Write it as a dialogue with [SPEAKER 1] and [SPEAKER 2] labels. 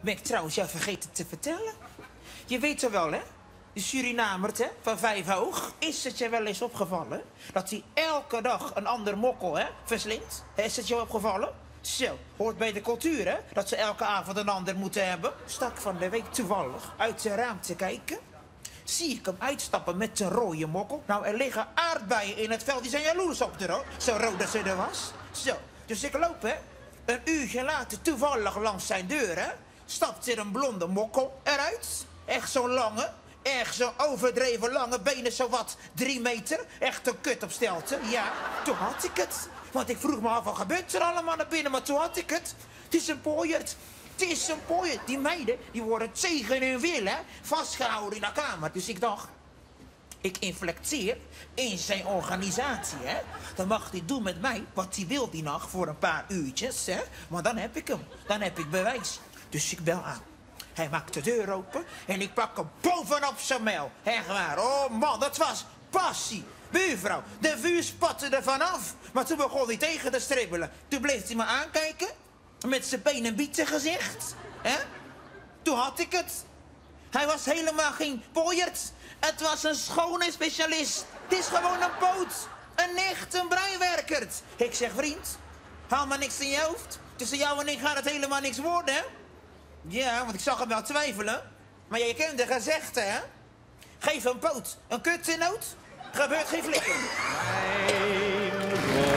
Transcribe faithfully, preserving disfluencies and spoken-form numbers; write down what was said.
[SPEAKER 1] ben ik trouwens jou vergeten te vertellen. Je weet er wel, hè? De Surinamert, hè, van vijf hoog. Is het je wel eens opgevallen dat hij elke dag een ander mokkel, hè, verslindt? Is het je opgevallen? Zo, hoort bij de cultuur, hè? Dat ze elke avond een ander moeten hebben. Stak van de week toevallig uit zijn raam te kijken. Zie ik hem uitstappen met zijn rode mokkel. Nou, er liggen aardbeien in het veld. Die zijn jaloers op de rood. Zo rood dat ze er was. Zo, dus ik loop, hè. Een uurtje later toevallig langs zijn deur, hè. Stapt er een blonde mokkel eruit. Echt zo'n lange. Echt zo'n overdreven lange benen, zo wat drie meter. Echt een kut op stelte. Ja, toen had ik het. Want ik vroeg me af, wat gebeurt er allemaal naar binnen? Maar toen had ik het. Het is een pooiert. Het is een pooiert. Die meiden, die worden tegen hun wil, hè. Vastgehouden in de kamer. Dus ik dacht, ik inflecteer in zijn organisatie, hè. Dan mag hij doen met mij wat hij wil die nacht voor een paar uurtjes, hè. Maar dan heb ik hem. Dan heb ik bewijs. Dus ik bel aan. Hij maakt de deur open en ik pak hem bovenop zijn mel. Echt waar. Oh man, dat was passie. Buurvrouw, de vuur spatte er vanaf. Maar toen begon hij tegen te stribbelen. Toen bleef hij me aankijken. Met zijn benen bieten gezicht. Hè? Toen had ik het. Hij was helemaal geen pooiert. Het was een schoonheidsspecialist. Het is gewoon een poot. Een nicht, een breinwerker. Ik zeg, vriend, haal maar niks in je hoofd. Tussen jou en ik gaat het helemaal niks worden, hè? Ja, want ik zag hem wel twijfelen. Maar jij kent de gezegde, hè? Geef een poot, een kut in nood. Gebeurt geen flikker.